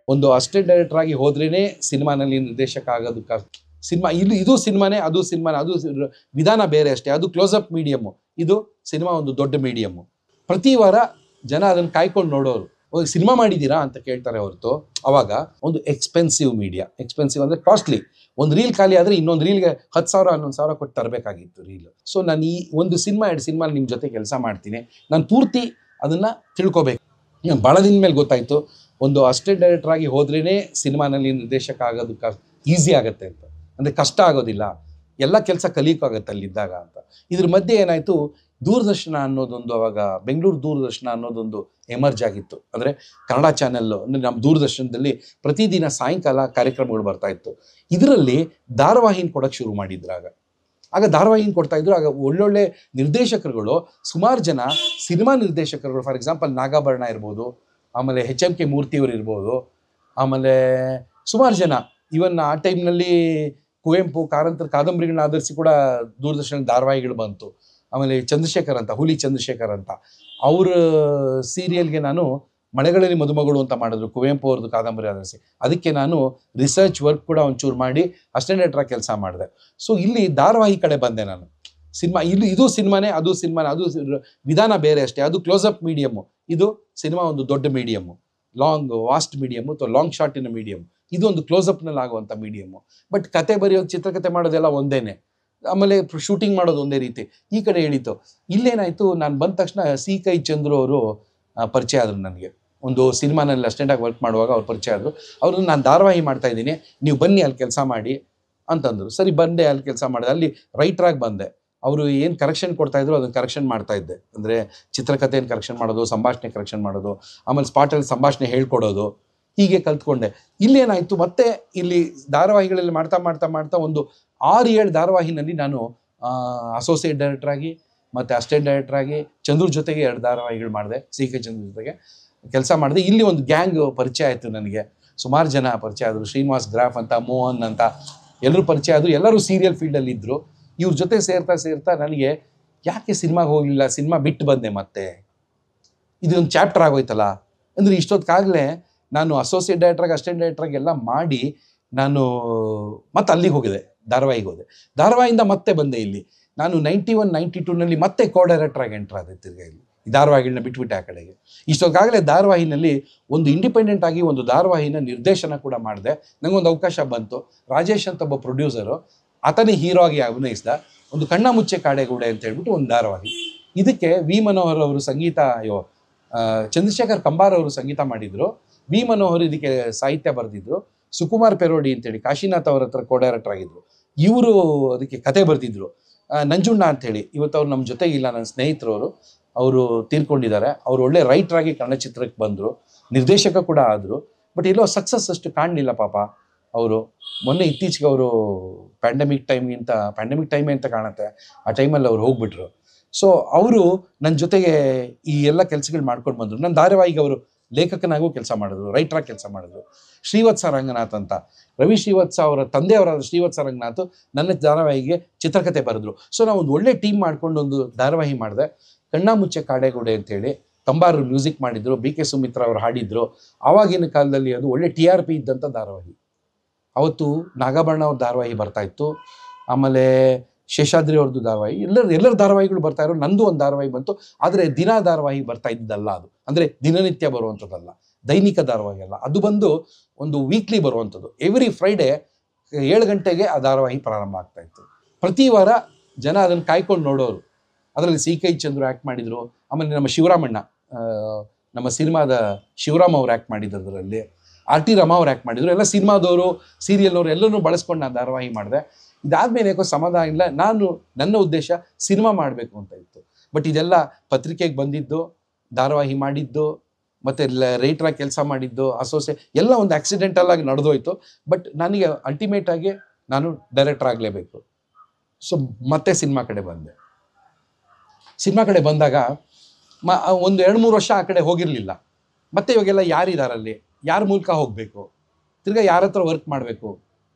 ಒಂದು assistant director ಆಗಿ ಹೋದ್ರೇನೆ ಸಿನಿಮಾನಲ್ಲಿ ನಿರ್ದೇಶಕ ಆಗೋದು. ಸಿನಿಮಾ ಇದು ಸಿನಿಮಾನೇ, ಅದು ಸಿನಿಮಾನೇ, ಅದು ವಿಧಾನ ಬೇರೆ ಅಷ್ಟೇ. ಅದು ಕ್ಲೋಸಪ್ ಮೀಡಿಯಮ್ಮು, ಇದು ಸಿನಿಮಾ ಒಂದು ದೊಡ್ಡ ಮೀಡಿಯಮ್ಮು. ಪ್ರತಿ ವಾರ ಜನ ಅದನ್ನು ಕಾಯ್ಕೊಂಡು ನೋಡೋರು. ಸಿನಿಮಾ ಮಾಡಿದ್ದೀರಾ ಅಂತ ಕೇಳ್ತಾರೆ ಹೊರತು. ಅವಾಗ ಒಂದು ಎಕ್ಸ್ಪೆನ್ಸಿವ್ ಮೀಡಿಯಾ. ಎಕ್ಸ್ಪೆನ್ಸಿವ್ ಅಂದರೆ ಕಾಸ್ಟ್ಲಿ. ಒಂದು ರೀಲ್ ಖಾಲಿ ಆದರೆ ಇನ್ನೊಂದು ರೀಲ್ಗೆ 10,000 11,000 ಕೊಟ್ಟು ತರಬೇಕಾಗಿತ್ತು ರೀಲ್. ಸೊ ನಾನು ಈ ಒಂದು ಸಿನಿಮಾ 2 ಸಿನಿಮಾ ನಿಮ್ಮ ಜೊತೆ ಕೆಲಸ ಮಾಡ್ತೀನಿ, ನಾನು ಪೂರ್ತಿ ಅದನ್ನು ತಿಳ್ಕೊಬೇಕು. ಭಾಳ ದಿನ ಮೇಲೆ ಗೊತ್ತಾಯಿತು, ಒಂದು ಅಸಿಸ್ಟೆಂಟ್ ಡೈರೆಕ್ಟರ್ ಆಗಿ ಹೋದ್ರೇ ಸಿನಿಮಾನಲ್ಲಿ ನಿರ್ದೇಶಕ ಆಗೋದು ಈಸಿ ಆಗುತ್ತೆ ಅಂತ. ಅಂದರೆ ಕಷ್ಟ ಆಗೋದಿಲ್ಲ, ಎಲ್ಲ ಕೆಲಸ ಕಲಿಯೋಕ್ಕಾಗತ್ತೆ ಅಲ್ಲಿದ್ದಾಗ ಅಂತ. ಇದ್ರ ಮಧ್ಯೆ ಏನಾಯಿತು, ದೂರದರ್ಶನ ಅನ್ನೋದೊಂದು, ಅವಾಗ ಬೆಂಗಳೂರು ದೂರದರ್ಶನ ಅನ್ನೋದೊಂದು ಎಮರ್ಜ್ ಆಗಿತ್ತು. ಅಂದರೆ ಕನ್ನಡ ಚಾನೆಲ್ಲು, ಅಂದರೆ ನಮ್ಮ ದೂರದರ್ಶನದಲ್ಲಿ ಪ್ರತಿದಿನ ಸಾಯಂಕಾಲ ಕಾರ್ಯಕ್ರಮಗಳು ಬರ್ತಾಯಿತ್ತು. ಇದರಲ್ಲಿ ಧಾರಾವಾಹಿನ ಕೊಡೋಕ್ಕೆ ಶುರು ಮಾಡಿದ್ರು. ಆಗ ಧಾರಾವಾಹಿನ ಕೊಡ್ತಾಯಿದ್ರು. ಆಗ ಒಳ್ಳೊಳ್ಳೆ ನಿರ್ದೇಶಕರುಗಳು, ಸುಮಾರು ಜನ ಸಿನಿಮಾ ನಿರ್ದೇಶಕರುಗಳು, ಫಾರ್ ಎಕ್ಸಾಂಪಲ್ ನಾಗಾಭರಣ ಇರ್ಬೋದು, ಆಮೇಲೆ HMK ಮೂರ್ತಿಯವರು ಇರ್ಬೋದು, ಆಮೇಲೆ ಸುಮಾರು ಜನ, ಇವನ್ ಆ ಟೈಮ್ನಲ್ಲಿ ಕುವೆಂಪು ಕಾರಂತರ ಕಾದಂಬರಿಗಳನ್ನ ಆಧರಿಸಿ ಕೂಡ ದೂರದರ್ಶನ ಧಾರಾವಾಹಿಗಳು ಬಂತು. ಆಮೇಲೆ ಚಂದ್ರಶೇಖರ್ ಅಂತ, ಹುಲಿ ಚಂದ್ರಶೇಖರ್ ಅಂತ, ಅವ್ರ ಸೀರಿಯಲ್ಗೆ ನಾನು ಮಳೆಗಳಲ್ಲಿ ಮದುಮಗಳು ಅಂತ ಮಾಡಿದ್ರು, ಕುವೆಂಪು ಅವ್ರದ್ದು ಕಾದಂಬರಿ ಆಧರಿಸಿ. ಅದಕ್ಕೆ ನಾನು ರಿಸರ್ಚ್ ವರ್ಕ್ ಕೂಡ ಒಂಚೂರು ಮಾಡಿ ಅಸಿಸ್ಟೆಂಟ್ ಡೈರೆಕ್ಟರ್ ಕೆಲಸ ಮಾಡಿದೆ. ಸೊ ಇಲ್ಲಿ ಧಾರಾವಾಹಿ ಕಡೆ ಬಂದೆ ನಾನು. ಸಿನಿಮಾ ಇದು ಸಿನಿಮಾನೇ, ಅದು ಸಿನಿಮಾನೇ, ಅದು ವಿಧಾನ ಬೇರೆ ಅಷ್ಟೇ. ಅದು ಕ್ಲೋಸಪ್ ಮೀಡಿಯಮ್ಮು, ಇದು ಸಿನಿಮಾ ಒಂದು ದೊಡ್ಡ ಮೀಡಿಯಮ್ಮು. ವಾಸ್ಟ್ ಮೀಡಿಯಮ್ಮು ಅಥವಾ ಲಾಂಗ್ ಶಾರ್ಟಿನ ಮೀಡಿಯಮ್. ಇದು ಒಂದು ಕ್ಲೋಸಪ್ನಲ್ಲಿ ಆಗುವಂಥ ಮೀಡಿಯಮ್ಮು. ಬಟ್ ಕತೆ ಬರೆಯೋದು, ಚಿತ್ರಕಥೆ ಮಾಡೋದೆಲ್ಲ ಒಂದೇನೆ. ಆಮೇಲೆ ಶೂಟಿಂಗ್ ಮಾಡೋದು ಒಂದೇ ರೀತಿ. ಈ ಕಡೆ ಹೇಳಿತು. ಇಲ್ಲೇನಾಯಿತು, ನಾನು ಬಂದ ತಕ್ಷಣ ಸಿ.ಕೈ ಚಂದ್ರು ಅವರು ಪರಿಚಯ ಆದರು ನನಗೆ. ಒಂದು ಸಿನಿಮಾನಲ್ಲಿ ಅಸಿಸ್ಟೆಂಟಾಗಿ ವರ್ಕ್ ಮಾಡುವಾಗ ಅವ್ರು ಪರಿಚಯ ಆದರು. ಅವರು ನಾನು ಧಾರಾವಾಹಿ ಮಾಡ್ತಾಯಿದ್ದೀನಿ, ನೀವು ಬನ್ನಿ ಅಲ್ಲಿ ಕೆಲಸ ಮಾಡಿ ಅಂತಂದರು. ಸರಿ ಬಂದೆ, ಅಲ್ಲಿ ಕೆಲಸ ಮಾಡಿದೆ. ಅಲ್ಲಿ ರೈಟ್ರಾಗಿ ಬಂದೆ. ಅವರು ಏನು ಕರೆಕ್ಷನ್ ಕೊಡ್ತಾಯಿದ್ರು ಅದನ್ನು ಕರೆಕ್ಷನ್ ಮಾಡ್ತಾಯಿದ್ದೆ. ಅಂದರೆ ಚಿತ್ರಕಥೆಯನ್ನು ಕರೆಕ್ಷನ್ ಮಾಡೋದು, ಸಂಭಾಷಣೆ ಕರೆಕ್ಷನ್ ಮಾಡೋದು, ಆಮೇಲೆ ಸ್ಪಾಟಲ್ಲಿ ಸಂಭಾಷಣೆ ಹೇಳ್ಕೊಡೋದು, ಹೀಗೆ ಕಲ್ತ್ಕೊಂಡೆ. ಇಲ್ಲೇನಾಯಿತು, ಮತ್ತೆ ಇಲ್ಲಿ ಧಾರಾವಾಹಿಗಳಲ್ಲಿ ಮಾಡ್ತಾ ಒಂದು 6-7 ಧಾರಾವಾಹಿನಲ್ಲಿ ನಾನು ಅಸೋಸಿಯೇಟ್ ಡೈರೆಕ್ಟರ್ ಆಗಿ ಮತ್ತು ಅಸಿಸ್ಟೆಂಟ್ ಡೈರೆಕ್ಟರ್ ಆಗಿ ಚಂದ್ರ ಜೊತೆಗೆ 2 ಧಾರಾವಾಹಿಗಳು ಮಾಡಿದೆ. ಸಿ.ಕೆ. ಚಂದ್ರ ಜೊತೆಗೆ ಕೆಲಸ ಮಾಡಿದೆ. ಇಲ್ಲಿ ಒಂದು ಗ್ಯಾಂಗ್ ಪರಿಚಯ ಆಯಿತು ನನಗೆ. ಸುಮಾರು ಜನ ಪರಿಚಯ ಆದರು. ಶ್ರೀನಿವಾಸ್ ಗ್ರಾಫ್ ಅಂತ, ಮೋಹನ್ ಅಂತ, ಎಲ್ಲರೂ ಪರಿಚಯ ಆದರು. ಎಲ್ಲರೂ ಸೀರಿಯಲ್ ಫೀಲ್ಡಲ್ಲಿ ಇದ್ದರು. ಇವ್ರ ಜೊತೆ ಸೇರ್ತಾ ನನಗೆ ಯಾಕೆ ಸಿನಿಮಾಗೆ ಹೋಗಲಿಲ್ಲ, ಸಿನಿಮಾ ಬಿಟ್ಟು ಬಂದೆ. ಮತ್ತೆ ಇದೊಂದು ಚಾಪ್ಟರ್ ಆಗೋಯ್ತಲ್ಲ. ಅಂದರೆ ಇಷ್ಟೊತ್ತಿಗಾಗಲೇ ನಾನು ಅಸೋಸಿಯೇಟ್ ಡೈರೆಕ್ಟ್ರಾಗಿ ಅಸಿಸ್ಟೆಂಟ್ ಡೈರೆಕ್ಟ್ರಾಗಿ ಎಲ್ಲ ಮಾಡಿ ನಾನು ಮತ್ತೆ ಅಲ್ಲಿಗೆ ಹೋಗಿದೆ, ಧಾರಾವಾಹಿಗೆ ಹೋದೆ. ಧಾರಾವಾಹಿಯಿಂದ ಮತ್ತೆ ಬಂದೆ ಇಲ್ಲಿ. ನಾನು 91, 92ನಲ್ಲಿ ಮತ್ತೆ ಕೋ ಡೈರೆಕ್ಟ್ರಾಗಿ ಎಂಟ್ರ್ ಆದೆ ತಿರ್ಗಾ ಇಲ್ಲಿ. ಈ ಧಾರಾವಾಹಿಗಳನ್ನ ಬಿಟ್ಬಿಟ್ಟೆ ಆ ಕಡೆಗೆ. ಇಷ್ಟೊತ್ತಾಗಲೇ ಧಾರಾವಾಹಿನಲ್ಲಿ ಒಂದು ಇಂಡಿಪೆಂಡೆಂಟ್ ಆಗಿ ಒಂದು ಧಾರಾವಾಹಿನ ನಿರ್ದೇಶನ ಕೂಡ ಮಾಡಿದೆ. ನನಗೊಂದು ಅವಕಾಶ ಬಂತು. ರಾಜೇಶ್ ಅಂತ ಒಬ್ಬ ಪ್ರೊಡ್ಯೂಸರು, ಆತನೇ ಹೀರೋ ಆಗಿ ಅಭಿನಯಿಸಿದ ಒಂದು ಕಣ್ಣ ಮುಚ್ಚೆ ಕಾಡೆಗೂಡೆ ಅಂತ ಹೇಳ್ಬಿಟ್ಟು ಒಂದು ಧಾರಾವಾಹಿ. ಇದಕ್ಕೆ ವಿ ಮನೋಹರ್ ಅವರು ಸಂಗೀತ, ಚಂದ್ರಶೇಖರ್ ಕಂಬಾರ್ ಅವರು ಸಂಗೀತ ಮಾಡಿದರು. ವಿ ಮನೋಹರ್ ಇದಕ್ಕೆ ಸಾಹಿತ್ಯ ಬರೆದಿದ್ರು. ಸುಕುಮಾರ್ ಪೆರೋಡಿ ಅಂತೇಳಿ ಕಾಶಿನಾಥ್ ಅವ್ರ ಹತ್ರ ಕೋ ಡೈರೆಕ್ಟರ್ ಆಗಿದ್ರು. ಇವರು ಅದಕ್ಕೆ ಕತೆ ಬರೆದಿದ್ರು. ನಂಜುಣ್ಣ ಅಂಥೇಳಿ, ಇವತ್ತು ಅವ್ರು ನಮ್ಮ ಜೊತೆಗಿಲ್ಲ, ನನ್ನ ಸ್ನೇಹಿತರವರು, ಅವರು ತೀರ್ಕೊಂಡಿದ್ದಾರೆ. ಅವರು ಒಳ್ಳೆ ರೈಟ್ರಾಗಿ ಕನ್ನಡ ಚಿತ್ರಕ್ಕೆ ಬಂದರು, ನಿರ್ದೇಶಕ ಕೂಡ ಆದರು. ಬಟ್ ಎಲ್ಲೋ ಸಕ್ಸಸ್ ಅಷ್ಟು ಕಾಣಲಿಲ್ಲ ಪಾಪ ಅವರು. ಮೊನ್ನೆ ಇತ್ತೀಚೆಗೆ ಅವರು ಪ್ಯಾಂಡಮಿಕ್ ಟೈಮೇ ಅಂತ ಕಾಣುತ್ತೆ, ಆ ಟೈಮಲ್ಲಿ ಅವ್ರು ಹೋಗ್ಬಿಟ್ರು. ಸೊ ಅವರು ನನ್ನ ಜೊತೆಗೆ ಈ ಎಲ್ಲ ಕೆಲಸಗಳು ಮಾಡ್ಕೊಂಡು ಬಂದರು. ನನ್ನ ಧಾರಾವಾಹಿಗೆ ಅವರು ಲೇಖಕನಾಗೂ ಕೆಲಸ ಮಾಡಿದ್ರು, ರೈಟ್ರಾಗಿ ಕೆಲಸ ಮಾಡಿದ್ರು. ಶ್ರೀವತ್ಸ ರಂಗನಾಥ್ ಅಂತ, ರವಿ ಶ್ರೀವತ್ಸ ಅವರ ತಂದೆಯವರಾದ ಶ್ರೀವತ್ಸ ರಂಗನಾಥ್ ನನ್ನ ಧಾರಾವಾಹಿಗೆ ಚಿತ್ರಕಥೆ ಬರೆದ್ರು. ಸೊ ನಾವು ಒಂದು ಒಳ್ಳೆ ಟೀಮ್ ಮಾಡ್ಕೊಂಡು ಒಂದು ಧಾರಾವಾಹಿ ಮಾಡಿದೆ, ಕಣ್ಣ ಮುಚ್ಚೆ ಕಾಡೆಗೂಡೆ ಅಂತೇಳಿ. ಕಂಬಾರು ಮ್ಯೂಸಿಕ್ ಮಾಡಿದ್ರು, BK ಸುಮಿತ್ರಾ ಅವರು ಹಾಡಿದ್ರು. ಆವಾಗಿನ ಕಾಲದಲ್ಲಿ ಅದು ಒಳ್ಳೆ TRP ಇದ್ದಂಥ ಧಾರಾವಾಹಿ. ಅವತ್ತು ನಾಗಾಭರಣ ಅವ್ರ ಧಾರಾವಾಹಿ ಬರ್ತಾಯಿತ್ತು, ಆಮೇಲೆ ಶೇಷಾದ್ರಿ ಅವ್ರದ್ದು ಧಾರಾವಾಹಿ, ಎಲ್ಲರ ಧಾರಾವಾಹಿಗಳು ಬರ್ತಾಯಿರೋ. ನಂದು ಒಂದು ಧಾರಾವಾಹಿ ಬಂತು. ಆದರೆ ದಿನ ಧಾರಾವಾಹಿ ಬರ್ತಾ ಇದ್ದಲ್ಲ ಅದು. ಅಂದರೆ ದಿನನಿತ್ಯ ಬರುವಂಥದ್ದಲ್ಲ, ದೈನಿಕ ಧಾರಾವಾಹಿ ಅಲ್ಲ ಅದು. ಬಂದು ಒಂದು ವೀಕ್ಲಿ ಬರುವಂಥದ್ದು. ಎವ್ರಿ ಫ್ರೈಡೇ 7 ಗಂಟೆಗೆ ಆ ಧಾರಾವಾಹಿ ಪ್ರಾರಂಭ ಆಗ್ತಾಯಿತ್ತು. ಪ್ರತಿ ವಾರ ಜನ ಅದನ್ನು ಕಾಯ್ಕೊಂಡು ನೋಡೋರು. ಅದರಲ್ಲಿ ಸಿ.ಕೈ ಚಂದ್ರು ಆ್ಯಕ್ಟ್ ಮಾಡಿದರು. ಆಮೇಲೆ ನಮ್ಮ ಶಿವರಾಮಣ್ಣ, ನಮ್ಮ ಸಿನಿಮಾದ ಶಿವರಾಮ್ ಅವ್ರು ಆ್ಯಕ್ಟ್ ಮಾಡಿದ್ರು. ಅದರಲ್ಲಿ R.T. ರಮಾ ಅವ್ರು ಆ್ಯಕ್ಟ್ ಮಾಡಿದರು. ಎಲ್ಲ ಸಿನಿಮಾದವರು, ಸೀರಿಯಲ್ನವರು ಎಲ್ಲರೂ ಬಳಸ್ಕೊಂಡು ನಾನು ಧಾರಾವಾಹಿ ಮಾಡಿದೆ. ಇದಾದಮೇಲೆ ಯಾಕೋ ಸಮಾಧಾನ ಇಲ್ಲ. ನನ್ನ ಉದ್ದೇಶ ಸಿನಿಮಾ ಮಾಡಬೇಕು ಅಂತ ಇತ್ತು. ಬಟ್ ಇದೆಲ್ಲ ಪತ್ರಿಕೆಗೆ ಬಂದಿದ್ದು, ಧಾರಾವಾಹಿ ಮಾಡಿದ್ದು, ಮತ್ತು ರೈಟ್ರಾಗಿ ಕೆಲಸ ಮಾಡಿದ್ದು, ಎಲ್ಲ ಒಂದು ಆಕ್ಸಿಡೆಂಟಲ್ ಆಗಿ ನಡೆದೋಯ್ತು. ಬಟ್ ನನಗೆ ಅಲ್ಟಿಮೇಟಾಗಿ ನಾನು ಡೈರೆಕ್ಟರ್ ಆಗಲೇಬೇಕು. ಸೊ ಮತ್ತೆ ಸಿನಿಮಾ ಕಡೆ ಬಂದೆ. ಸಿನಿಮಾ ಕಡೆ ಬಂದಾಗ ಒಂದು 2-3 ವರ್ಷ ಆ ಕಡೆ ಹೋಗಿರಲಿಲ್ಲ. ಮತ್ತು ಇವಾಗೆಲ್ಲ ಯಾರಿದಾರಲ್ಲಿ, ಯಾರ ಮೂಲಕ ಹೋಗಬೇಕು, ತಿರ್ಗಾ ಯಾರ ಹತ್ರ ವರ್ಕ್ ಮಾಡಬೇಕು,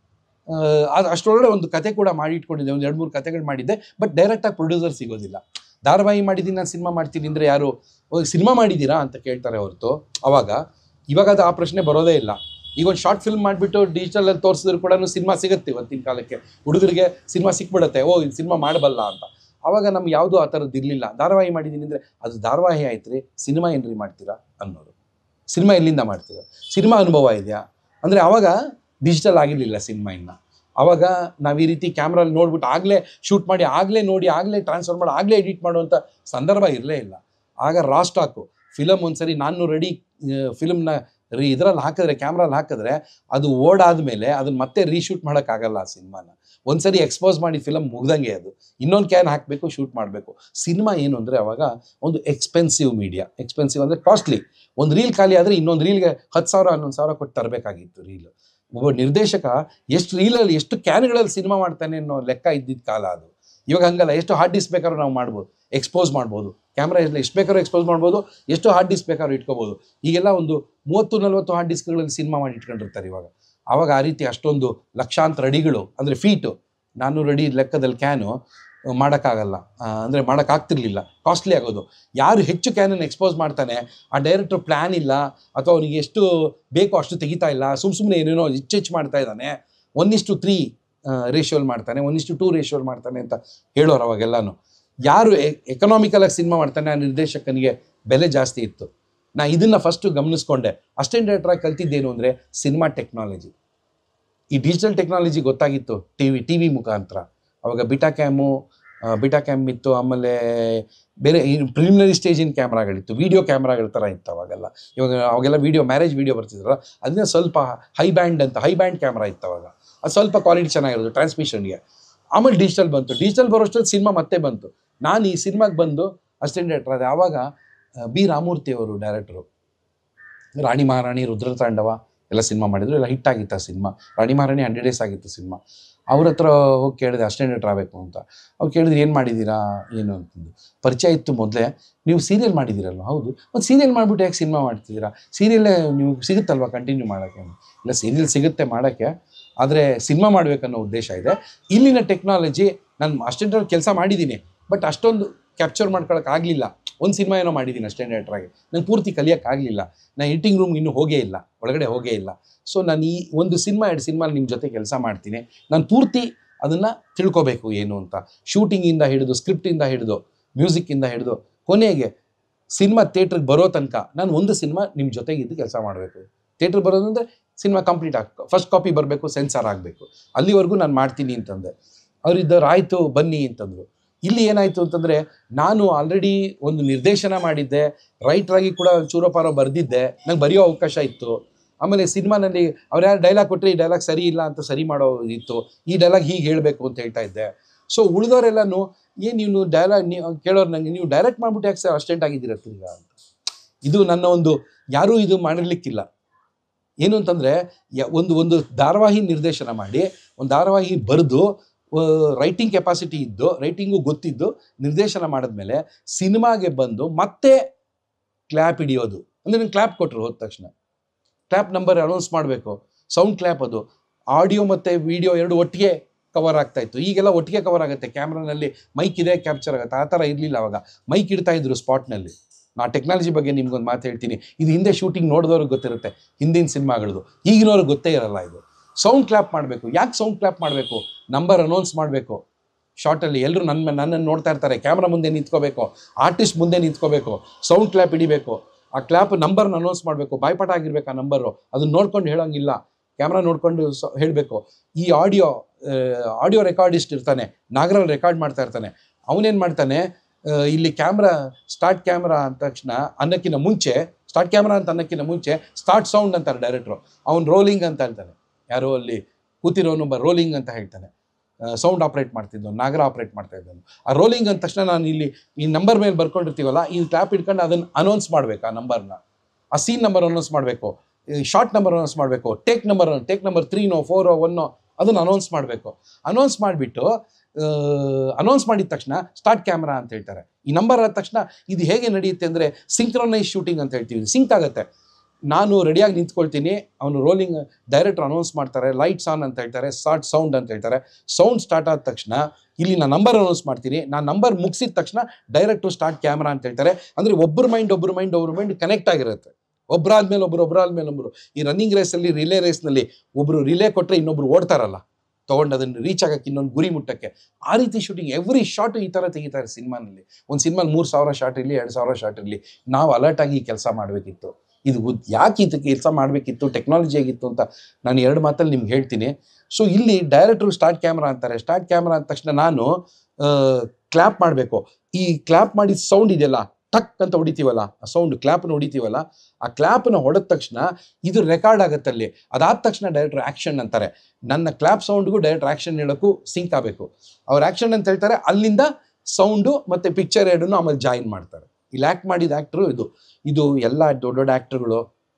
ಅಷ್ಟರೊಳಗಡೆ ಒಂದು ಕತೆ ಕೂಡ ಮಾಡಿ ಇಟ್ಕೊಂಡಿದ್ದೆ. ಒಂದು 2-3 ಕತೆಗಳು ಮಾಡಿದ್ದೆ. ಬಟ್ ಡೈರೆಕ್ಟಾಗಿ ಪ್ರೊಡ್ಯೂಸರ್ ಸಿಗೋದಿಲ್ಲ. ಧಾರಾವಾಹಿ ಮಾಡಿದ್ದೀನಿ, ನಾನು ಸಿನಿಮಾ ಮಾಡ್ತೀನಿ ಅಂದರೆ ಯಾರು ಸಿನಿಮಾ ಮಾಡಿದ್ದೀರಾ ಅಂತ ಕೇಳ್ತಾರೆ ಹೊರತು. ಇವಾಗ ಅದು ಆ ಪ್ರಶ್ನೆ ಬರೋದೇ ಇಲ್ಲ. ಈಗ ಒಂದು ಶಾರ್ಟ್ ಫಿಲ್ಮ್ ಮಾಡಿಬಿಟ್ಟು ಡಿಜಿಟಲಲ್ಲಿ ತೋರಿಸಿದ್ರು ಕೂಡ ಸಿನಿಮಾ ಸಿಗುತ್ತೆ ಇವತ್ತಿನ ಕಾಲಕ್ಕೆ. ಹುಡುಗರಿಗೆ ಸಿನಿಮಾ ಸಿಕ್ಬಿಡುತ್ತೆ, ಓ ಇದು ಸಿನಿಮಾ ಮಾಡಬಲ್ಲ ಅಂತ. ಆವಾಗ ನಮ್ಗೆ ಯಾವುದೂ ಆ ಥರದ್ದು ಇರಲಿಲ್ಲ. ಧಾರಾವಾಹಿ ಮಾಡಿದ್ದೀನಿ ಅಂದರೆ ಅದು ಧಾರಾವಾಹಿ ಆಯ್ತು ರೀ, ಸಿನಿಮಾ ಏನ್ರಿ ಮಾಡ್ತೀರಾ ಅನ್ನೋರು. ಸಿನಿಮಾ ಎಲ್ಲಿಂದ ಮಾಡ್ತೀರಾ, ಸಿನಿಮಾ ಅನುಭವ ಇದೆಯಾ ಅಂದರೆ ಆವಾಗ ಡಿಜಿಟಲ್ ಆಗಿರಲಿಲ್ಲ ಸಿನಿಮಾ ಇನ್ನು. ಆವಾಗ ನಾವು ಈ ರೀತಿ ಕ್ಯಾಮ್ರಲ್ಲಿ ನೋಡ್ಬಿಟ್ಟು ಆಗಲೇ ಶೂಟ್ ಮಾಡಿ, ಆಗಲೇ ನೋಡಿ, ಆಗಲೇ ಟ್ರಾನ್ಸ್ಫರ್ ಮಾಡಿ, ಆಗಲೇ ಎಡಿಟ್ ಮಾಡುವಂಥ ಸಂದರ್ಭ ಇರಲೇ ಇಲ್ಲ. ಆಗ ರಾ ಸ್ಟಾಕು ಫಿಲಮ್ ಒಂದ್ಸರಿ 400 ಅಡಿ ಫಿಲಮ್ನ ಇದರಲ್ಲಿ ಹಾಕಿದ್ರೆ, ಕ್ಯಾಮ್ರಲ್ಲಿ ಹಾಕಿದ್ರೆ ಅದು ಓಡಾದ್ಮೇಲೆ ಅದನ್ನ ಮತ್ತೆ ರೀಶೂಟ್ ಮಾಡೋಕ್ಕಾಗಲ್ಲ ಆ ಸಿನಿಮಾನ. ಒಂದ್ಸರಿ ಎಕ್ಸ್ಪೋಸ್ ಮಾಡಿ ಫಿಲಮ್ ಮುಗ್ದಂಗೆ ಅದು. ಇನ್ನೊಂದು ಕ್ಯಾನ್ ಹಾಕಬೇಕು, ಶೂಟ್ ಮಾಡಬೇಕು. ಸಿನಿಮಾ ಏನು ಅಂದರೆ ಅವಾಗ ಒಂದು ಎಕ್ಸ್ಪೆನ್ಸಿವ್ ಮೀಡಿಯಾ. ಎಕ್ಸ್ಪೆನ್ಸಿವ್ ಅಂದರೆ ಕಾಸ್ಟ್ಲಿ. ಒಂದು ರೀಲ್ ಖಾಲಿ ಆದರೆ ಇನ್ನೊಂದು ರೀಲ್ಗೆ 10,000 11,000 ಕೊಟ್ಟು ತರಬೇಕಾಗಿತ್ತು ರೀಲ್. ಒಬ್ಬ ನಿರ್ದೇಶಕ ಎಷ್ಟು ರೀಲಲ್ಲಿ ಎಷ್ಟು ಕ್ಯಾನ್ಗಳಲ್ಲಿ ಸಿನಿಮಾ ಮಾಡ್ತಾನೆ ಅನ್ನೋ ಲೆಕ್ಕ ಇದ್ದಿದ್ದ ಕಾಲ ಅದು. ಇವಾಗ ಹಂಗಲ್ಲ, ಎಷ್ಟು ಹಾರ್ಡ್ ಡಿಸ್ಕ್ ಬೇಕಾದ್ರೂ ನಾವು ಮಾಡ್ಬೋದು, ಎಕ್ಸ್ಪೋಸ್ ಮಾಡ್ಬೋದು. ಕ್ಯಾಮ್ರಾ ಎಷ್ಟು ಬೇಕಾದ್ರೂ ಎಕ್ಸ್ಪೋಸ್ ಮಾಡ್ಬೋದು, ಎಷ್ಟು ಹಾರ್ಡ್ ಡಿಸ್ಕ್ ಬೇಕಾದ್ರೂ ಇಟ್ಕೋಬೋದು. ಈಗೆಲ್ಲ ಒಂದು 30-40 ಹಾರ್ಡ್ ಡಿಸ್ಕ್ಗಳಲ್ಲಿ ಸಿನಿಮಾ ಮಾಡಿ ಇಟ್ಕೊಂಡಿರ್ತಾರೆ ಇವಾಗ. ಆವಾಗ ಆ ರೀತಿ ಅಷ್ಟೊಂದು ಲಕ್ಷಾಂತರ ಅಡಿಗಳು ಅಂದರೆ ಫೀಟು 400 ಅಡಿ ಲೆಕ್ಕದಲ್ಲಿ ಕ್ಯಾನು ಮಾಡೋಕ್ಕಾಗಲ್ಲ, ಅಂದರೆ ಮಾಡೋಕ್ಕಾಗ್ತಿರ್ಲಿಲ್ಲ, ಕಾಸ್ಟ್ಲಿ ಆಗೋದು. ಯಾರು ಹೆಚ್ಚು ಕ್ಯಾನನ್ನು ಎಕ್ಸ್ಪೋಸ್ ಮಾಡ್ತಾನೆ ಆ ಡೈರೆಕ್ಟ್ರು ಪ್ಲ್ಯಾನ್ ಇಲ್ಲ, ಅಥವಾ ಅವನಿಗೆ ಎಷ್ಟು ಬೇಕೋ ಅಷ್ಟು ತೆಗಿತಾ ಇಲ್ಲ, ಸುಮ್ಮನೆ ಏನೇನೋ ಹೆಚ್ಚು ಮಾಡ್ತಾ ಇದ್ದಾನೆ, 1:3 ರೇಷಿಯೋಲ್ ಮಾಡ್ತಾನೆ, 1:2 ರೇಷಿಯೋಲ್ ಮಾಡ್ತಾನೆ ಅಂತ ಹೇಳೋರು ಅವಾಗೆಲ್ಲನೂ. ಯಾರು ಎಕನಾಮಿಕಲಾಗಿ ಸಿನಿಮಾ ಮಾಡ್ತಾನೆ ಆ ನಿರ್ದೇಶಕನಿಗೆ ಬೆಲೆ ಜಾಸ್ತಿ ಇತ್ತು. ನಾ ಇದನ್ನು ಫಸ್ಟು ಗಮನಿಸ್ಕೊಂಡೆ. ಅಸಿಸ್ಟೆಂಟ್ ಡೈರೆಕ್ಟ್ರಾಗಿ ಕಲ್ತಿದ್ದೇನು ಅಂದರೆ ಸಿನಿಮಾ ಟೆಕ್ನಾಲಜಿ. ಈ ಡಿಜಿಟಲ್ ಟೆಕ್ನಾಲಜಿ ಗೊತ್ತಾಗಿತ್ತು ಟಿ ವಿ ಮುಖಾಂತರ. ಅವಾಗ ಬಿಟಾ ಕ್ಯಾಮ್ ಇತ್ತು, ಆಮೇಲೆ ಬೇರೆ ಪ್ರಿಲಿಮಿನರಿ ಸ್ಟೇಜಿನ ಕ್ಯಾಮ್ರಾಗಳಿತ್ತು, ವೀಡಿಯೋ ಕ್ಯಾಮ್ರಾಗಳ ಥರ ಇತ್ತು ಅವಾಗೆಲ್ಲ. ಅವಾಗೆಲ್ಲ ಮ್ಯಾರೇಜ್ ವೀಡಿಯೋ ಬರ್ತಿದ್ರಲ್ಲ, ಅದನ್ನ ಸ್ವಲ್ಪ ಹೈ ಬ್ಯಾಂಡ್ ಕ್ಯಾಮ್ರಾ ಇತ್ತು ಅವಾಗ. ಅದು ಸ್ವಲ್ಪ ಕ್ವಾಲಿಟಿ ಚೆನ್ನಾಗಿರೋದು ಟ್ರಾನ್ಸ್ಮಿಷನ್ಗೆ. ಆಮೇಲೆ ಡಿಜಿಟಲ್ ಬರೋಷ್ಟರಲ್ಲಿ ಸಿನಿಮಾ ಮತ್ತೆ ಬಂತು. ನಾನು ಈ ಸಿನಿಮಾಗೆ ಬಂದು ಅಸಿಸ್ಟೆಂಟ್ ಡೈರೆಕ್ಟರ್ ಆದ. ಆವಾಗ ಬಿ ರಾಮಮೂರ್ತಿ ಅವರು ಡೈರೆಕ್ಟ್ರು. ರಾಣಿ ಮಹಾರಾಣಿ, ರುದ್ರತಾಂಡವ ಎಲ್ಲ ಸಿನಿಮಾ ಮಾಡಿದ್ರು, ಎಲ್ಲ ಹಿಟ್ಟಾಗಿತ್ತು ಆ ಸಿನಿಮಾ. ರಾಣಿ ಮಹಾರಾಣಿ 100 days ಆಗಿತ್ತು ಸಿನಿಮಾ. ಅವ್ರ ಹತ್ರ ಹೋಗಿ ಕೇಳಿದೆ ಅಸಿಸ್ಟೆಂಟ್ ಡೈರೆಕ್ಟರ್ ಆಗಬೇಕು ಅಂತ. ಅವ್ರು ಕೇಳಿದ್ರು ಏನು ಮಾಡಿದ್ದೀರಾ ಏನು ಅಂತಂದು. ಪರಿಚಯ ಇತ್ತು ಮೊದಲೇ. ನೀವು ಸೀರಿಯಲ್ ಮಾಡಿದ್ದೀರಲ್ವ? ಹೌದು. ಮತ್ತು ಸೀರಿಯಲ್ ಮಾಡಿಬಿಟ್ಟು ಯಾಕೆ ಸಿನಿಮಾ ಮಾಡ್ತಿದ್ದೀರಾ? ಸೀರಿಯಲ್ಲೇ ನೀವು ಸಿಗುತ್ತಲ್ವ ಕಂಟಿನ್ಯೂ ಮಾಡೋಕ್ಕೆ? ಇಲ್ಲ, ಸೀರಿಯಲ್ ಸಿಗುತ್ತೆ ಮಾಡೋಕ್ಕೆ, ಆದರೆ ಸಿನಿಮಾ ಮಾಡಬೇಕನ್ನೋ ಉದ್ದೇಶ ಇದೆ. ಇಲ್ಲಿನ ಟೆಕ್ನಾಲಜಿ ನಾನು ಅಸಿಸ್ಟೆಂಟ್ ಡೈರೆಕ್ಟರ್ ಕೆಲಸ ಮಾಡಿದ್ದೀನಿ, ಬಟ್ ಅಷ್ಟೊಂದು ಕ್ಯಾಪ್ಚರ್ ಮಾಡ್ಕೊಳ್ಳೋಕ್ಕಾಗಲಿಲ್ಲ. ಒಂದು ಸಿನಿಮಾ ಏನೋ ಮಾಡಿದ್ದೀನಿ ಅಸಿಸ್ಟೆಂಟ್ ಡೈರೆಕ್ಟ್ರಾಗಿ, ನಂಗೆ ಪೂರ್ತಿ ಕಲಿಯೋಕ್ಕಾಗಲಿಲ್ಲ. ನಾನು ಎಡಿಟಿಂಗ್ ರೂಮ್ಗೆ ಇನ್ನೂ ಒಳಗಡೆ ಹೋಗೇ ಇಲ್ಲ. ಸೊ ನಾನು ಈ ಒಂದು ಸಿನಿಮಾ 2 ಸಿನಿಮಾಲಿ ನಿಮ್ಮ ಜೊತೆ ಕೆಲಸ ಮಾಡ್ತೀನಿ. ನಾನು ಪೂರ್ತಿ ಅದನ್ನು ತಿಳ್ಕೊಬೇಕು ಏನು ಅಂತ. ಶೂಟಿಂಗಿಂದ ಹಿಡಿದು, ಸ್ಕ್ರಿಪ್ಟಿಂದ ಹಿಡಿದು, ಮ್ಯೂಸಿಕ್ಕಿಂದ ಹಿಡಿದು, ಕೊನೆಗೆ ಸಿನಿಮಾ ಥಿಯೇಟ್ರಿಗೆ ಬರೋ ತನಕ ನಾನು ಒಂದು ಸಿನಿಮಾ ನಿಮ್ಮ ಜೊತೆಗೆ ಇದ್ದು ಕೆಲಸ ಮಾಡಬೇಕು. ಥಿಯೇಟ್ರಿಗೆ ಬರೋದಂದರೆ ಸಿನಿಮಾ ಕಂಪ್ಲೀಟ್ ಆಗಬೇಕು, ಫಸ್ಟ್ ಕಾಪಿ ಬರಬೇಕು, ಸೆನ್ಸಾರ್ ಆಗಬೇಕು, ಅಲ್ಲಿವರೆಗೂ ನಾನು ಮಾಡ್ತೀನಿ ಅಂತಂದೆ. ಅವರಿದ್ದವ್ರು ಆಯಿತು ಬನ್ನಿ ಅಂತಂದರು. ಇಲ್ಲಿ ಏನಾಯಿತು ಅಂತಂದರೆ, ನಾನು ಆಲ್ರೆಡಿ ಒಂದು ನಿರ್ದೇಶನ ಮಾಡಿದ್ದೆ, ರೈಟ್ರಾಗಿ ಕೂಡ ಚೂರೋಪಾರೋ ಬರೆದಿದ್ದೆ, ನಂಗೆ ಬರೆಯೋ ಅವಕಾಶ ಇತ್ತು. ಆಮೇಲೆ ಸಿನಿಮಾನಲ್ಲಿ ಅವ್ರು ಯಾರು ಡೈಲಾಗ್ ಕೊಟ್ಟರೆ ಈ ಡೈಲಾಗ್ ಸರಿ ಇಲ್ಲ ಅಂತ ಸರಿ ಮಾಡೋ ಇತ್ತು, ಈ ಡೈಲಾಗ್ ಹೀಗೆ ಹೇಳಬೇಕು ಅಂತ ಹೇಳ್ತಾ ಇದ್ದೆ. ಸೊ ಉಳಿದವರೆಲ್ಲನೂ ಏನು ನೀವು ಕೇಳೋರು ನನಗೆ, ನೀವು ಡೈರೆಕ್ಟ್ ಮಾಡಿಬಿಟ್ಟು ಯಾಕೆ ಸರ್ ಅಸಿಸ್ಟೆಂಟ್ ಆಗಿದ್ದೀರ ತಿರ್ಗಾ ಅಂತ. ಇದು ನನ್ನ ಒಂದು, ಯಾರೂ ಇದು ಮಾಡಿರ್ಲಿಕ್ಕಿಲ್ಲ. ಏನು ಅಂತಂದರೆ, ಒಂದು ಧಾರಾವಾಹಿ ನಿರ್ದೇಶನ ಮಾಡಿ, ಒಂದು ಧಾರಾವಾಹಿ ಬರೆದು, ರೈಟಿಂಗ್ ಕೆಪಾಸಿಟಿ ಇದ್ದು, ರೈಟಿಂಗು ಗೊತ್ತಿದ್ದು ನಿರ್ದೇಶನ ಮಾಡಿದ್ಮೇಲೆ ಸಿನಿಮಾಗೆ ಬಂದು ಮತ್ತೆ ಕ್ಲ್ಯಾಪ್ ಹಿಡಿಯೋದು. ಅಂದರೆ ನಂಗೆ ಕ್ಲ್ಯಾಪ್ ಕೊಟ್ಟರು ಹೋದ ತಕ್ಷಣ, ಕ್ಲ್ಯಾಪ್ ನಂಬರ್ ಅನೌನ್ಸ್ ಮಾಡಬೇಕು, ಸೌಂಡ್ ಕ್ಲ್ಯಾಪ್. ಅದು ಆಡಿಯೋ ಮತ್ತು ವಿಡಿಯೋ 2 ಒಟ್ಟಿಗೆ ಕವರ್ ಆಗ್ತಾಯಿತ್ತು. ಈಗೆಲ್ಲ ಒಟ್ಟಿಗೆ ಕವರ್ ಆಗುತ್ತೆ, ಕ್ಯಾಮ್ರಾನಲ್ಲಿ ಮೈಕ್ ಇದೆ, ಕ್ಯಾಪ್ಚರ್ ಆಗುತ್ತೆ. ಆ ಥರ ಇರಲಿಲ್ಲ ಅವಾಗ. ಮೈಕ್ ಇಡ್ತಾಯಿದ್ರು ಸ್ಪಾಟ್ನಲ್ಲಿ. ನಾ ಟೆಕ್ನಾಲಜಿ ಬಗ್ಗೆ ನಿಮ್ಗೊಂದು ಮಾತು ಹೇಳ್ತೀನಿ, ಇದು ಹಿಂದೆ ಶೂಟಿಂಗ್ ನೋಡಿದವ್ರಿಗೆ ಗೊತ್ತಿರುತ್ತೆ, ಹಿಂದಿನ ಸಿನಿಮಾಗಳದ್ದು. ಈಗಿನವ್ರಿಗೆ ಗೊತ್ತೇ ಇರಲ್ಲ ಇದು. ಸೌಂಡ್ ಕ್ಲ್ಯಾಪ್ ಮಾಡಬೇಕು. ಯಾಕೆ ಸೌಂಡ್ ಕ್ಲ್ಯಾಪ್ ಮಾಡಬೇಕು? ನಂಬರ್ ಅನೌನ್ಸ್ ಮಾಡಬೇಕು ಶಾರ್ಟಲ್ಲಿ. ಎಲ್ಲರೂ ನನ್ನನ್ನು ನೋಡ್ತಾ ಇರ್ತಾರೆ, ಕ್ಯಾಮ್ರಾ ಮುಂದೆ ನಿಂತ್ಕೋಬೇಕು, ಆರ್ಟಿಸ್ಟ್ ಮುಂದೆ ನಿಂತ್ಕೋಬೇಕು, ಸೌಂಡ್ ಕ್ಲ್ಯಾಪ್ ಹಿಡಿಬೇಕು, ಆ ಕ್ಲ್ಯಾಪ್ ನಂಬರ್ನ ಅನೌನ್ಸ್ ಮಾಡಬೇಕು, ಬಾಯ್ಪಾಠ ಆಗಿರ್ಬೇಕು ಆ ನಂಬರು. ಅದನ್ನ ನೋಡ್ಕೊಂಡು ಹೇಳೋಂಗಿಲ್ಲ, ಕ್ಯಾಮ್ರಾ ನೋಡ್ಕೊಂಡು ಹೇಳಬೇಕು. ಈ ಆಡಿಯೋ ರೆಕಾರ್ಡಿಸ್ಟ್ ಇರ್ತಾನೆ, ನಾಗರಲ್ಲಿ ರೆಕಾರ್ಡ್ ಮಾಡ್ತಾ ಇರ್ತಾನೆ, ಅವನೇನು ಮಾಡ್ತಾನೆ, ಇಲ್ಲಿ ಸ್ಟಾರ್ಟ್ ಕ್ಯಾಮ್ರಾ ಅಂದ ತಕ್ಷಣ ಅನ್ನಕ್ಕಿಂತ ಮುಂಚೆ, ಸ್ಟಾರ್ಟ್ ಸೌಂಡ್ ಅಂತಾರೆ ಡೈರೆಕ್ಟ್ರು. ಅವ್ನು ರೋಲಿಂಗ್ ಅಂತ ಹೇಳ್ತಾನೆ, ಯಾರೋ ಅಲ್ಲಿ ಕೂತಿರೋನೊಬ್ಬ ರೋಲಿಂಗ್ ಅಂತ ಹೇಳ್ತಾನೆ. ಸೌಂಡ್ ಆಪ್ರೇಟ್ ಮಾಡ್ತಿದ್ದೋ, ನಾಗರ ಆಪ್ರೇಟ್ ಮಾಡ್ತಾ ಇದ್ದನು. ಆ ರೋಲಿಂಗ್ ಅಂದ ತಕ್ಷಣ ನಾನು ಇಲ್ಲಿ ಈ ನಂಬರ್ ಮೇಲೆ ಬರ್ಕೊಂಡಿರ್ತೀವಲ್ಲ, ಈ ಕ್ಲಾಪ್ ಇಟ್ಕೊಂಡು ಅದನ್ನು ಅನೌನ್ಸ್ ಮಾಡಬೇಕು. ಆ ನಂಬರ್ನ, ಆ ಸೀನ್ ನಂಬರ್ ಅನೌನ್ಸ್ ಮಾಡಬೇಕು, ಶಾರ್ಟ್ ನಂಬರ್ ಅನೌನ್ಸ್ ಮಾಡಬೇಕು, ಟೇಕ್ ನಂಬರ್ 3ನೋ 4ನೋ 1ನೋ ಅದನ್ನು ಅನೌನ್ಸ್ ಮಾಡಬೇಕು. ಅನೌನ್ಸ್ ಮಾಡಿಬಿಟ್ಟು, ಅನೌನ್ಸ್ ಮಾಡಿದ ತಕ್ಷಣ ಸ್ಟಾರ್ಟ್ ಕ್ಯಾಮ್ರಾ ಅಂತ ಹೇಳ್ತಾರೆ. ಈ ನಂಬರ್ ಆದ ತಕ್ಷಣ ಇದು ಹೇಗೆ ನಡೆಯುತ್ತೆ ಅಂದರೆ ಸಿಂಕ್ರೊನೈಸ್ ಶೂಟಿಂಗ್ ಅಂತ ಹೇಳ್ತೀವಿ. ಸಿಂಕ್ ಆಗುತ್ತೆ. ನಾನು ರೆಡಿಯಾಗಿ ನಿಂತ್ಕೊಳ್ತೀನಿ, ಅವನು ರೋಲಿಂಗ್ ಡೈರೆಕ್ಟ್ರ್ ಅನೌನ್ಸ್ ಮಾಡ್ತಾರೆ, ಲೈಟ್ಸ್ ಆನ್ ಅಂತ ಹೇಳ್ತಾರೆ, ಸ್ಟಾರ್ಟ್ ಸೌಂಡ್ ಅಂತ ಹೇಳ್ತಾರೆ. ಸೌಂಡ್ ಸ್ಟಾರ್ಟ್ ಆದ ತಕ್ಷಣ ಇಲ್ಲಿ ನಾನು ನಂಬರ್ ಅನೌನ್ಸ್ ಮಾಡ್ತೀನಿ. ನಾನು ನಂಬರ್ ಮುಗಿಸಿದ ತಕ್ಷಣ ಡೈರೆಕ್ಟ್ರು ಸ್ಟಾರ್ಟ್ ಕ್ಯಾಮ್ರಾ ಅಂತ ಹೇಳ್ತಾರೆ. ಅಂದರೆ ಒಬ್ಬರ ಮೈಂಡ್ ಕನೆಕ್ಟ್ ಆಗಿರುತ್ತೆ. ಒಬ್ಬರಾದ್ಮೇಲೆ ಒಬ್ಬರು ಈ ರನ್ನಿಂಗ್ ರೇಸಲ್ಲಿ ರಿಲೇ ರೇಸ್ನಲ್ಲಿ ಒಬ್ಬರು ರಿಲೇ ಕೊಟ್ಟರೆ ಇನ್ನೊಬ್ರು ಓಡ್ತಾರಲ್ಲ ತೊಗೊಂಡು ಅದನ್ನು ರೀಚ್ ಆಗಕ್ಕೆ ಇನ್ನೊಂದು ಗುರಿ ಮುಟ್ಟಕ್ಕೆ, ಆ ರೀತಿ ಶೂಟಿಂಗ್ ಎವ್ರಿ ಶಾಟ್ ಈ ಥರ ತೆಗಿತಾರೆ ಸಿನಿಮಾನಲ್ಲಿ. ಒಂದು ಸಿನಿಮಾಲಿ 3,000 ಶಾಟ್ ಇರಲಿ 2,000 ಶಾಟ್ ಇರಲಿ, ನಾವು ಅಲರ್ಟಾಗಿ ಕೆಲಸ ಮಾಡಬೇಕಿತ್ತು. ಇದು ಯಾಕೆ ಇದಕ್ಕೆ ಕೆಲಸ ಮಾಡಬೇಕಿತ್ತು, ಟೆಕ್ನಾಲಜಿ ಆಗಿತ್ತು ಅಂತ ನಾನು 2 ಮಾತಲ್ಲಿ ನಿಮ್ಗೆ ಹೇಳ್ತೀನಿ. ಸೊ ಇಲ್ಲಿ ಡೈರೆಕ್ಟ್ರು ಸ್ಟಾರ್ಟ್ ಕ್ಯಾಮ್ರಾ ಅಂತಾರೆ. ಸ್ಟಾರ್ಟ್ ಕ್ಯಾಮ್ರಾ ಅಂದ ತಕ್ಷಣ ನಾನು ಕ್ಲ್ಯಾಪ್ ಮಾಡಬೇಕು. ಈ ಕ್ಲ್ಯಾಪ್ ಮಾಡಿದ ಸೌಂಡ್ ಇದೆಯಲ್ಲ, ಟಕ್ ಅಂತ ಹೊಡಿತೀವಲ್ಲ, ಆ ಸೌಂಡ್ ಕ್ಲ್ಯಾಪ್ನ ಹೊಡಿತೀವಲ್ಲ, ಆ ಕ್ಲ್ಯಾಪ್ನ ಹೊಡೆದ ತಕ್ಷಣ ಇದು ರೆಕಾರ್ಡ್ ಆಗುತ್ತಲ್ಲಿ. ಅದಾದ ತಕ್ಷಣ ಡೈರೆಕ್ಟರ್ ಆ್ಯಕ್ಷನ್ ಅಂತಾರೆ. ನನ್ನ ಕ್ಲ್ಯಾಪ್ ಸೌಂಡ್ಗೂ ಡೈರೆಕ್ಟರ್ ಆ್ಯಕ್ಷನ್ ಹೇಳೋಕ್ಕೂ ಸಿಂಕ್ ಆಗಬೇಕು. ಅವ್ರು ಆ್ಯಕ್ಷನ್ ಅಂತ ಹೇಳ್ತಾರೆ, ಅಲ್ಲಿಂದ ಸೌಂಡು ಮತ್ತು ಪಿಕ್ಚರ್ ಎರಡನ್ನೂ ಆಮೇಲೆ ಜಾಯಿನ್ ಮಾಡ್ತಾರೆ. ಇಲ್ಲಿ ಆ್ಯಕ್ಟ್ ಮಾಡಿದ ಆ್ಯಕ್ಟ್ರು ಇದು ಎಲ್ಲ ದೊಡ್ಡ ದೊಡ್ಡ ಆ್ಯಕ್ಟ್ರುಗಳು